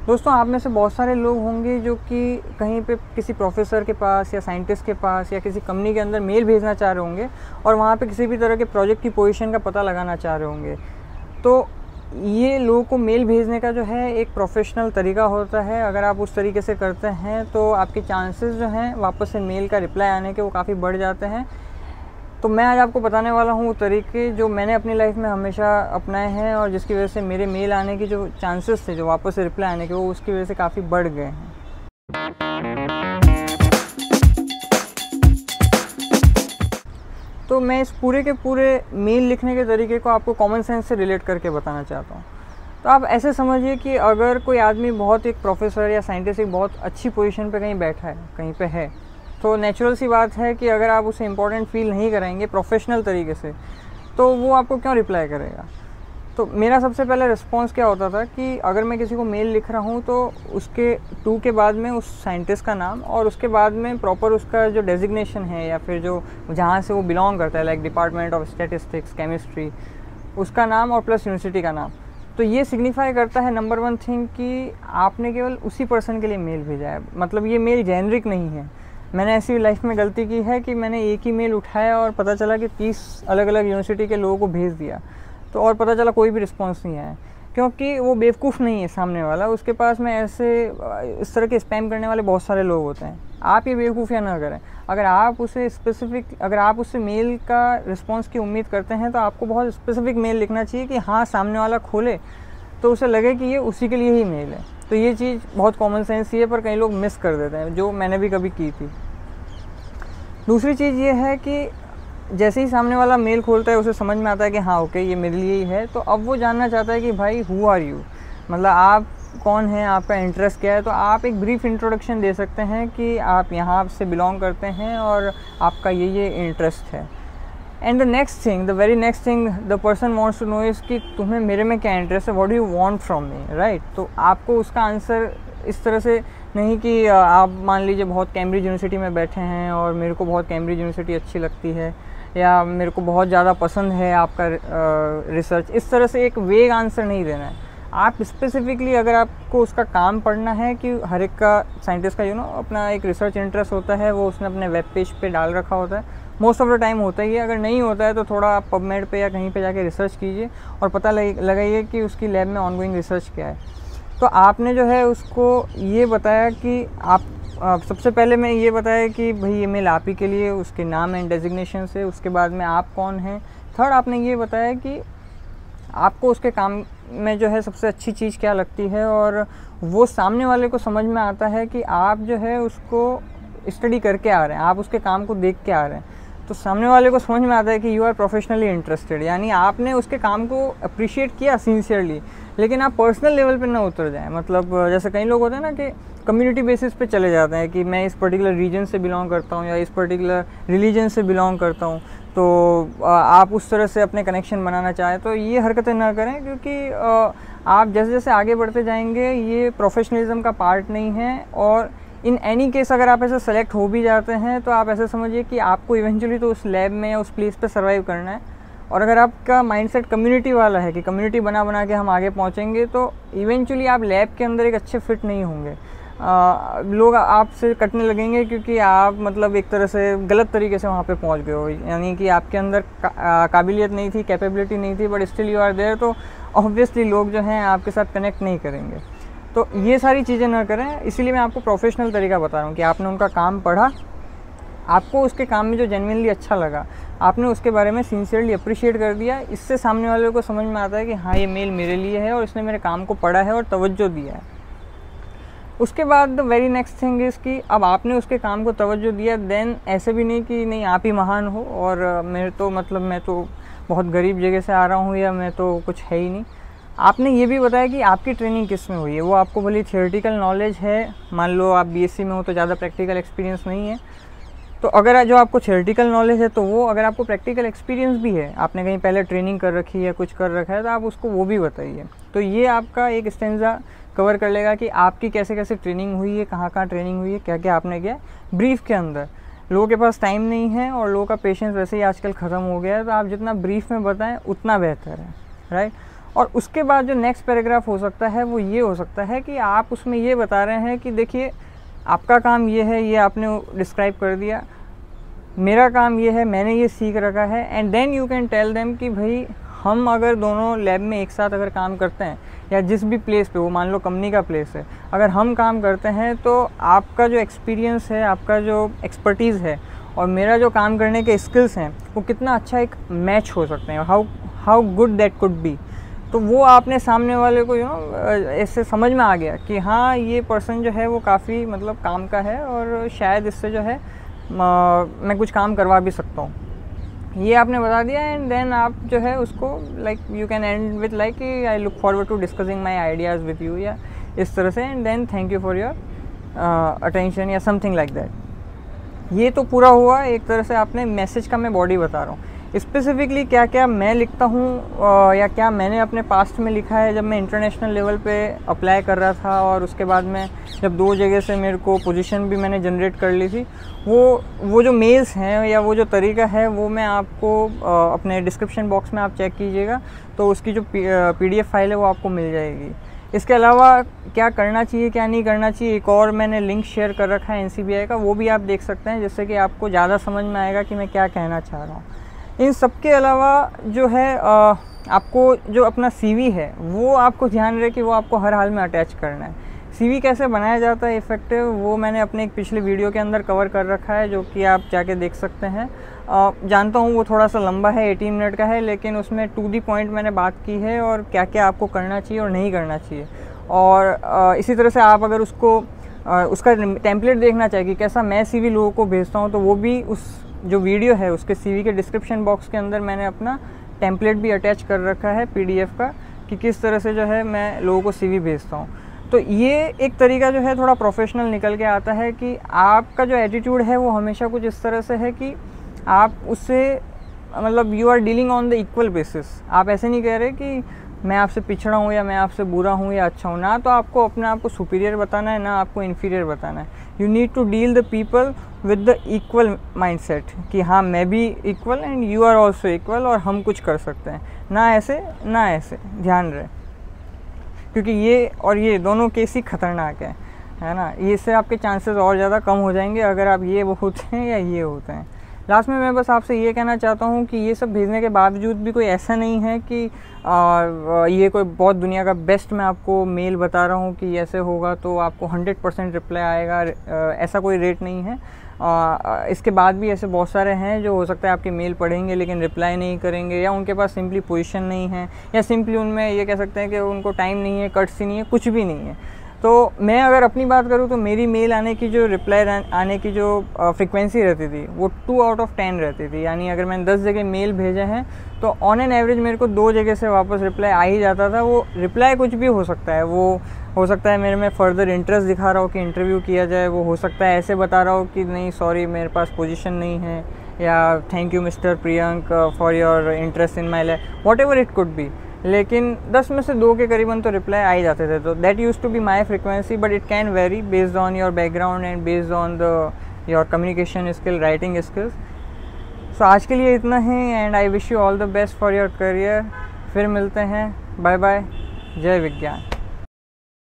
दोस्तों, आप में से बहुत सारे लोग होंगे जो कि कहीं पे किसी प्रोफेसर के पास या साइंटिस्ट के पास या किसी कंपनी के अंदर मेल भेजना चाह रहे होंगे और वहाँ पे किसी भी तरह के प्रोजेक्ट की पोजीशन का पता लगाना चाह रहे होंगे। तो ये लोगों को मेल भेजने का जो है एक प्रोफेशनल तरीका होता है। अगर आप उस तरीके से करते हैं तो आपके चांसेस जो हैं वापस से मेल का रिप्लाई आने के वो काफ़ी बढ़ जाते हैं। तो मैं आज आपको बताने वाला हूँ वो तरीके जो मैंने अपनी लाइफ में हमेशा अपनाए हैं और जिसकी वजह से मेरे मेल आने की जो चांसेस थे, जो वापस से रिप्लाई आने के, वो उसकी वजह से काफ़ी बढ़ गए हैं। तो मैं इस पूरे के पूरे मेल लिखने के तरीके को आपको कॉमन सेंस से रिलेट करके बताना चाहता हूँ। तो आप ऐसे समझिए कि अगर कोई आदमी बहुत एक प्रोफेसर या साइंटिस्ट एक बहुत अच्छी पोजीशन पे कहीं बैठा है, कहीं पे है, तो नेचुरल सी बात है कि अगर आप उसे इम्पोर्टेंट फील नहीं कराएंगे प्रोफेशनल तरीके से, तो वो आपको क्यों रिप्लाई करेगा। तो मेरा सबसे पहले रिस्पॉन्स क्या होता था कि अगर मैं किसी को मेल लिख रहा हूँ तो उसके टू के बाद में उस साइंटिस्ट का नाम और उसके बाद में प्रॉपर उसका जो डेजिग्नेशन है या फिर जो जहाँ से वो बिलोंग करता है, like department of statistics, chemistry, उसका नाम और प्लस यूनिवर्सिटी का नाम। तो ये सिग्निफाई करता है नंबर वन थिंग कि आपने केवल उसी पर्सन के लिए मेल भेजा है। मतलब ये मेल जेनरिक नहीं है। मैंने ऐसी लाइफ में गलती की है कि मैंने एक ही मेल उठाया और पता चला कि 30 अलग अलग यूनिवर्सिटी के लोगों को भेज दिया, तो और पता चला कोई भी रिस्पांस नहीं आया, क्योंकि वो बेवकूफ़ नहीं है सामने वाला। उसके पास में ऐसे इस तरह के स्पैम करने वाले बहुत सारे लोग होते हैं। आप ये बेवकूफ़ियाँ ना करें। अगर आप उससे मेल का रिस्पॉन्स की उम्मीद करते हैं तो आपको बहुत स्पेसिफिक मेल लिखना चाहिए कि हाँ, सामने वाला खोले तो उसे लगे कि ये उसी के लिए ही मेल है। तो ये चीज़ बहुत कॉमन सेंस ही है, पर कई लोग मिस कर देते हैं, जो मैंने भी कभी की थी। दूसरी चीज़ ये है कि जैसे ही सामने वाला मेल खोलता है उसे समझ में आता है कि हाँ ओके, ये मेरे लिए ही है, तो अब वो जानना चाहता है कि भाई हु आर यू, मतलब आप कौन हैं, आपका इंटरेस्ट क्या है। तो आप एक ब्रीफ इंट्रोडक्शन दे सकते हैं कि आप यहाँ से बिलोंग करते हैं और आपका ये इंटरेस्ट है। And the very next thing the person wants to know is कि तुम्हें मेरे में क्या इंटरेस्ट है, what do you want from me, right. तो आपको उसका आंसर इस तरह से नहीं कि आप मान लीजिए बहुत कैम्ब्रिज यूनिवर्सिटी में बैठे हैं और मेरे को बहुत कैम्ब्रिज यूनिवर्सिटी अच्छी लगती है या मेरे को बहुत ज़्यादा पसंद है आपका रिसर्च, इस तरह से एक वेग आंसर नहीं देना है। आप स्पेसिफिकली, अगर आपको उसका काम पढ़ना है कि हर एक का साइंटिस्ट का अपना एक रिसर्च इंटरेस्ट होता है, वो उसने अपने वेब पेज पे डाल रखा होता है, मोस्ट ऑफ द टाइम होता ही है। अगर नहीं होता है तो थोड़ा आप पबमेड पे या कहीं पे जाके रिसर्च कीजिए और पता लगाइए कि उसकी लैब में ऑनगोइंग रिसर्च क्या है। तो आपने जो है उसको ये बताया कि आप सबसे पहले मैं ये बताया कि भाई ये मेल आप ही के लिए, उसके नाम एंड डेजिग्नेशन से, उसके बाद में आप कौन हैं। थर्ड, आपने ये बताया कि आपको उसके काम में जो है सबसे अच्छी चीज़ क्या लगती है, और वो सामने वाले को समझ में आता है कि आप जो है उसको स्टडी करके आ रहे हैं, आप उसके काम को देख के आ रहे हैं। तो सामने वाले को समझ में आता है कि यू आर प्रोफेशनली इंटरेस्टेड, यानी आपने उसके काम को अप्रिशिएट किया सिंसियरली, लेकिन आप पर्सनल लेवल पे ना उतर जाएं। मतलब जैसे कई लोग होते हैं ना कि कम्युनिटी बेसिस पे चले जाते हैं कि मैं इस पर्टिकुलर रीजन से बिलोंग करता हूँ या इस पर्टिकुलर रिलीजन से बिलोंग करता हूँ, तो आप उस तरह से अपने कनेक्शन बनाना चाहें तो ये हरकतें ना करें, क्योंकि आप जैसे जैसे आगे बढ़ते जाएंगे ये प्रोफेशनलिज्म का पार्ट नहीं है। और इन एनी केस अगर आप ऐसे सेलेक्ट हो भी जाते हैं तो आप ऐसे समझिए कि आपको इवेंचुअली तो उस लैब में या उस प्लेस पे सर्वाइव करना है। और अगर आपका माइंडसेट कम्युनिटी वाला है कि कम्युनिटी बना के हम आगे पहुंचेंगे, तो इवेंचुअली आप लैब के अंदर एक अच्छे फिट नहीं होंगे। लोग आपसे कटने लगेंगे क्योंकि आप मतलब एक तरह से गलत तरीके से वहाँ पे पहुँच गए हो, यानी कि आपके अंदर काबिलियत नहीं थी, कैपेबिलिटी नहीं थी, but still you are there. तो ऑब्वियसली लोग जो हैं आपके साथ कनेक्ट नहीं करेंगे। तो ये सारी चीज़ें ना करें। इसीलिए मैं आपको प्रोफेशनल तरीका बता रहा हूँ कि आपने उनका काम पढ़ा, आपको उसके काम में जो जेन्युइनली अच्छा लगा, आपने उसके बारे में सिंसियरली अप्रिशिएट कर दिया। इससे सामने वाले को समझ में आता है कि हाँ, ये मेल मेरे लिए है और इसने मेरे काम को पढ़ा है और तवज्जो दिया है। उसके बाद the very next thing is कि अब आपने उसके काम को तवज्जो दिया, देन ऐसे भी नहीं कि नहीं आप ही महान हो और मैं तो बहुत गरीब जगह से आ रहा हूँ या मैं तो कुछ है ही नहीं। आपने ये भी बताया कि आपकी ट्रेनिंग किस में हुई है। वो आपको भली थियोरेटिकल नॉलेज है, मान लो आप बीएससी में हो तो ज़्यादा प्रैक्टिकल एक्सपीरियंस नहीं है, तो अगर जो आपको थियोरेटिकल नॉलेज है तो वो, अगर आपको प्रैक्टिकल एक्सपीरियंस भी है, आपने कहीं पहले ट्रेनिंग कर रखी है, कुछ कर रखा है, तो आप उसको वो भी बताइए। तो ये आपका एक स्टेंजा कवर कर लेगा कि आपकी कैसे कैसे ट्रेनिंग हुई है, कहाँ कहाँ ट्रेनिंग हुई है, क्या क्या आपने किया ब्रीफ के अंदर। लोगों के पास टाइम नहीं है और लोगों का पेशेंस वैसे ही आजकल ख़त्म हो गया है, तो आप जितना ब्रीफ में बताएं उतना बेहतर है, राइट। और उसके बाद जो नेक्स्ट पैराग्राफ हो सकता है वो ये हो सकता है कि आप उसमें ये बता रहे हैं कि देखिए आपका काम ये है, ये आपने डिस्क्राइब कर दिया, मेरा काम ये है, मैंने ये सीख रखा है। And then you can tell them कि भाई हम अगर दोनों लैब में एक साथ अगर काम करते हैं या जिस भी प्लेस पे, वो मान लो कंपनी का प्लेस है, अगर हम काम करते हैं तो आपका जो एक्सपीरियंस है, आपका जो एक्सपर्टीज़ है और मेरा जो काम करने के स्किल्स हैं वो कितना अच्छा एक मैच हो सकते हैं, how good that could be. तो वो आपने सामने वाले को ऐसे समझ में आ गया कि हाँ ये पर्सन जो है वो काफ़ी मतलब काम का है और शायद इससे जो है मैं कुछ काम करवा भी सकता हूँ, ये आपने बता दिया। एंड देन आप जो है उसको like you can end with like I look forward to discussing my ideas with you, या इस तरह से। And then thank you for your attention या समथिंग लाइक दैट। ये तो पूरा हुआ एक तरह से, आपने मैसेज का मैं बॉडी बता रहा हूँ। स्पेसिफिकली क्या क्या मैं लिखता हूँ या क्या मैंने अपने पास्ट में लिखा है जब मैं इंटरनेशनल लेवल पे अप्लाई कर रहा था, और उसके बाद में जब 2 जगह से मेरे को पोजीशन भी मैंने जनरेट कर ली थी, वो जो मेल्स हैं या वो जो तरीका है वो मैं आपको अपने डिस्क्रिप्शन बॉक्स में आप चेक कीजिएगा, तो उसकी जो PDF फाइल है वो आपको मिल जाएगी। इसके अलावा क्या करना चाहिए क्या नहीं करना चाहिए, एक और मैंने लिंक शेयर कर रखा है NCBI का, वो भी आप देख सकते हैं, जिससे कि आपको ज़्यादा समझ में आएगा कि मैं क्या कहना चाह रहा हूँ। इन सब के अलावा जो है आपको जो अपना CV है वो आपको ध्यान रहे कि वो आपको हर हाल में अटैच करना है। CV कैसे बनाया जाता है इफ़ेक्टिव, वो मैंने अपने एक पिछले वीडियो के अंदर कवर कर रखा है, जो कि आप जाके देख सकते हैं। जानता हूँ वो थोड़ा सा लंबा है, 18 मिनट का है, लेकिन उसमें टू दी पॉइंट मैंने बात की है और क्या क्या आपको करना चाहिए और नहीं करना चाहिए। और इसी तरह से आप अगर उसका टेम्पलेट देखना चाहिए कि कैसा मैं CV लोगों को भेजता हूँ, तो वो भी उस जो वीडियो है उसके CV के डिस्क्रिप्शन बॉक्स के अंदर मैंने अपना टेम्पलेट भी अटैच कर रखा है PDF का, कि किस तरह से जो है मैं लोगों को CV भेजता हूँ। तो ये एक तरीका जो है थोड़ा प्रोफेशनल निकल के आता है कि आपका जो एटीट्यूड है वो हमेशा कुछ इस तरह से है कि आप उससे मतलब you are dealing on the equal basis. आप ऐसे नहीं कह रहे कि मैं आपसे पिछड़ा हूँ या मैं आपसे बुरा हूँ या अच्छा हूँ, ना तो आपको अपने आप को सुपीरियर बताना है, ना आपको इन्फीरियर बताना है। You need to deal the people with the equal mindset कि हाँ मैं भी equal and you are also equal और हम कुछ कर सकते हैं, ना ऐसे ना ऐसे, ध्यान रहे, क्योंकि ये और ये दोनों केस ही खतरनाक है ना। ये इससे आपके चांसेस और ज़्यादा कम हो जाएंगे अगर आप ये वो होते हैं या ये होते हैं। लास्ट में मैं बस आपसे ये कहना चाहता हूँ कि ये सब भेजने के बावजूद भी कोई ऐसा नहीं है कि ये कोई बहुत दुनिया का बेस्ट मैं आपको मेल बता रहा हूँ कि ऐसे होगा तो आपको 100% रिप्लाई आएगा, ऐसा कोई रेट नहीं है। इसके बाद भी ऐसे बहुत सारे हैं जो हो सकता है आपकी मेल पढ़ेंगे लेकिन रिप्लाई नहीं करेंगे, या उनके पास सिंपली पोजीशन नहीं है, या सिंपली उनमें ये कह सकते हैं कि उनको टाइम नहीं है, कट्स ही नहीं है, कुछ भी नहीं है। तो मैं अगर अपनी बात करूँ तो मेरी मेल आने की जो रिप्लाई आने की जो फ्रिक्वेंसी रहती थी वो 2 आउट ऑफ 10 रहती थी। यानी अगर मैंने 10 जगह मेल भेजे हैं तो ऑन एन एवरेज मेरे को 2 जगह से वापस रिप्लाई आ ही जाता था। वो रिप्लाई कुछ भी हो सकता है, वो हो सकता है मेरे में फ़र्दर इंटरेस्ट दिखा रहा हो कि इंटरव्यू किया जाए, वो हो सकता है ऐसे बता रहा हो कि नहीं सॉरी मेरे पास पोजीशन नहीं है, या thank you mister Priyank for your interest in my life, whatever it could be. लेकिन 10 में से 2 के करीबन तो रिप्लाई आ ही जाते थे। तो that use to be my frequency, but it can vary based on your background and based on the your communication skill, writing skills. So आज के लिए इतना ही and I wish you all the best for your career. फिर मिलते हैं, bye bye, जय विज्ञान।